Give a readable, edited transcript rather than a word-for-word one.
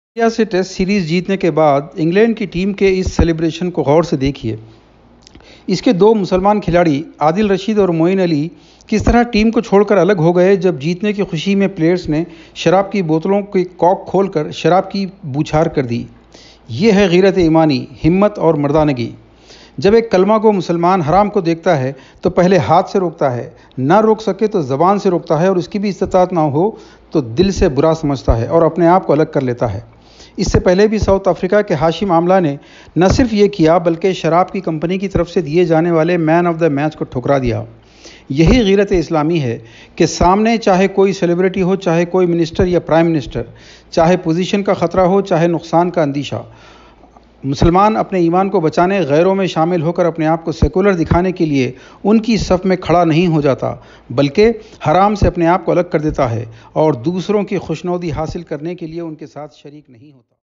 India से test series जीतने के बाद इंग्लैंड की टीम के इस सेलिब्रेशन को गौर से देखिए। इसके दो मुसलमान खिलाड़ी आदिल रशीद और मोइन अली किस तरह टीम को छोड़कर अलग हो गए जब जीतने की खुशी में प्लेयर्स ने शराब की बोतलों के कॉक खोलकर शराब की बौछार कर दी। ये है गैरत ईमानी, हिम्मत और मर्दानगी। जब एक कलमा को मुसलमान हराम को देखता है तो पहले हाथ से रोकता है, ना रोक सके तो ज़बान से रोकता है और उसकी भी इस्तिताअत ना हो तो दिल से बुरा समझता है और अपने आप को अलग कर लेता है। इससे पहले भी साउथ अफ्रीका के हाशिम आमला ने न सिर्फ ये किया बल्कि शराब की कंपनी की तरफ से दिए जाने वाले मैन ऑफ द मैच को ठुकरा दिया। यही गैरत इस्लामी है कि सामने चाहे कोई सेलिब्रिटी हो, चाहे कोई मिनिस्टर या प्राइम मिनिस्टर, चाहे पोजीशन का ख़तरा हो, चाहे नुकसान का अंदेशा, मुसलमान अपने ईमान को बचाने गैरों में शामिल होकर अपने आप को सेकुलर दिखाने के लिए उनकी सफ़ में खड़ा नहीं हो जाता, बल्कि हराम से अपने आप को अलग कर देता है और दूसरों की खुशनौदी हासिल करने के लिए उनके साथ शरीक नहीं होता।